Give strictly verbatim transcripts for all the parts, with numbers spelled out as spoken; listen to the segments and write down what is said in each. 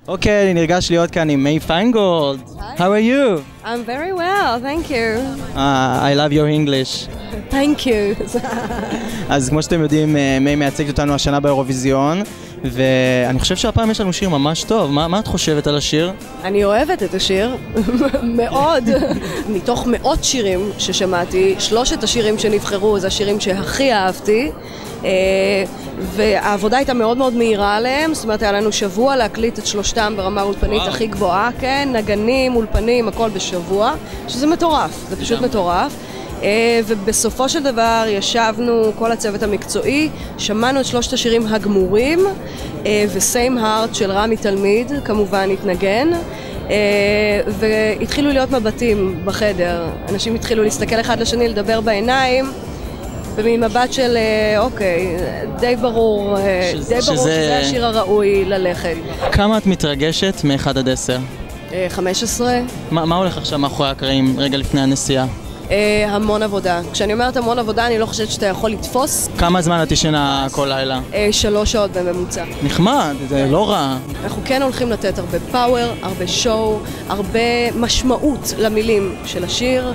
אוקיי, אני נרגש להיות כאן עם מיי פיינגולד. How are you? I'm very well, thank you. Uh, I love your English. Thank you. אז כמו שאתם יודעים, מיי מייצגת אותנו השנה באירוויזיון, ואני חושב שהפעם יש לנו שיר ממש טוב. מה, מה את חושבת על השיר? אני אוהבת את השיר, מאוד. מתוך מאות שירים ששמעתי, שלושת השירים שנבחרו זה השירים שהכי אהבתי. והעבודה הייתה מאוד מאוד מהירה עליהם, זאת אומרת היה לנו שבוע להקליט את שלושתם ברמה אולפנית הכי גבוהה, כן, נגנים, אולפנים, הכל בשבוע, שזה מטורף, זה פשוט מטורף. ובסופו של דבר ישבנו כל הצוות המקצועי, שמענו את שלושת השירים הגמורים, ו-Same Heart של רמי תלמיד כמובן התנגן, והתחילו להיות מבטים בחדר, אנשים התחילו להסתכל אחד לשני, לדבר בעיניים, במין מבט של אוקיי, די ברור, די ברור שזה השיר הראוי ללכת. כמה את מתרגשת מאחד עד עשר? חמש עשרה. מה הולך עכשיו מאחורי הקרעים רגע לפני הנסיעה? המון עבודה. כשאני אומרת המון עבודה, אני לא חושבת שאתה יכול לתפוס. כמה זמן את ישנה כל לילה? שלוש שעות בממוצע. נחמד, זה לא רע. אנחנו כן הולכים לתת הרבה פאוור, הרבה שואו, הרבה משמעות למילים של השיר,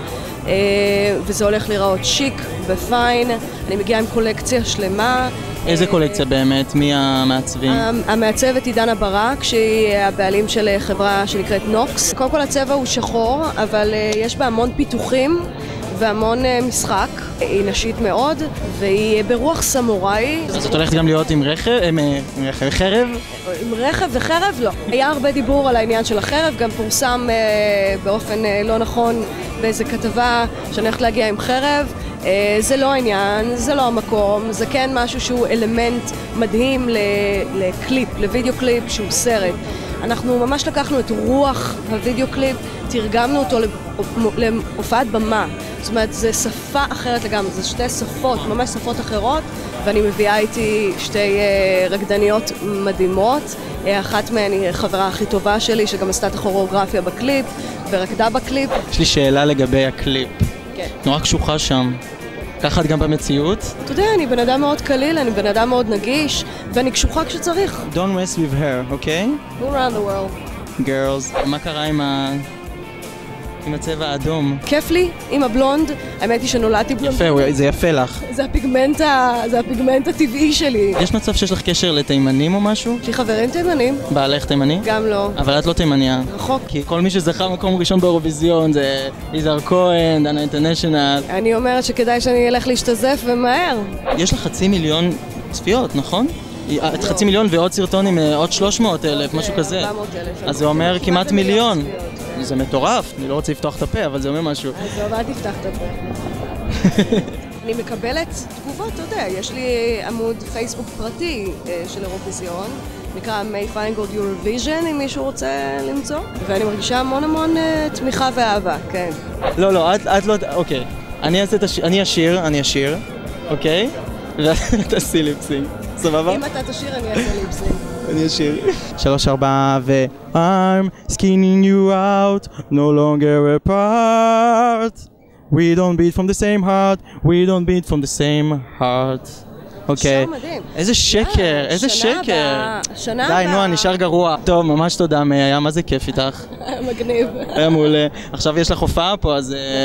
וזה הולך להיראות שיק ופיין. אני מגיעה עם קולקציה שלמה. איזה קולקציה באמת? מי המעצבים? המעצבת היא דנה ברק, שהיא הבעלים של חברה שנקראת נוקס. קודם כל הצבע הוא שחור, אבל יש בה המון פיתוחים והמון משחק. היא נשית מאוד, והיא ברוח סמוראי. אז את הולכת גם להיות עם רכב? עם חרב? עם רכב וחרב? לא. היה הרבה דיבור על העניין של החרב, גם פורסם באופן לא נכון באיזה כתבה שאני הולכת להגיע עם חרב. זה לא העניין, זה לא המקום, זה כן משהו שהוא אלמנט מדהים לקליפ, לוידאו קליפ שהוא סרט. אנחנו ממש לקחנו את רוח הוידאו קליפ, תרגמנו אותו להופעת במה. זאת אומרת, זה שפה אחרת לגמרי, זה שתי שפות, ממש שפות אחרות, ואני מביאה איתי שתי רקדניות מדהימות. אחת מהן היא חברה הכי טובה שלי, שגם עשתה את הכוריאוגרפיה בקליפ, ורקדה בקליפ. יש לי שאלה לגבי הקליפ. כן. נורא קשוחה שם. ככה את גם במציאות? אתה יודע, אני בן אדם מאוד קליל, אני בן אדם מאוד נגיש, ואני קשוחה כשצריך. Don't mess with her, אוקיי? Okay? Go around the world. Girls. מה קרה עם ה... עם הצבע האדום? כיף לי, עם הבלונד. האמת היא שנולדתי בלונד. יפה, זה יפה לך. זה הפיגמנט, זה הפיגמנט הטבעי שלי. יש מצב שיש לך קשר לתימנים או משהו? יש לי חברים תימנים. בעלך תימני? גם לא. אבל את לא תימניה. רחוק. כי כל מי שזכה מקום ראשון באירוויזיון זה יזהר כהן, דנה אינטרנשיונל. אני אומרת שכדאי שאני אלך להשתזף ומהר. יש לך חצי מיליון צפיות, נכון? את חצי מיליון ועוד סרטון עם עוד שלוש מאות אלף, משהו כזה. ארבע מאות אלף. אז זה אומר כמעט מיליון. זה מטורף, אני לא רוצה לפתוח את הפה, אבל זה אומר משהו. אז לא, אל תפתח את הפה. אני מקבלת תגובות, אתה יודע, יש לי עמוד פייסבוק פרטי של אירוויזיון, נקרא מיי פיינגולד Eurovision, אם מישהו רוצה למצוא, ואני מרגישה המון המון תמיכה ואהבה, כן. לא, לא, את לא, אוקיי. אני אעשה את השיר, אני אשיר, אני אשיר, אוקיי? ואת תעשי ליפסינג, סבבה? אם אתה תשיר, אני אעשה ליפסינג. אני אשיר. שלוש ארבע ו... I'm skinning you out, no longer apart. We don't beat from the same heart, we don't beat from the same heart. אוקיי. שיר מדהים. איזה שקר, איזה שקר. שנה הבאה. די, נו, נשאר גרוע. טוב, ממש תודה, מי היה, מה זה כיף איתך? מגניב. היה מעולה. עכשיו יש לך הופעה פה,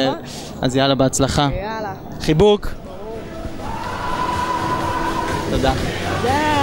אז יאללה, בהצלחה. יאללה. חיבוק. תודה. תודה.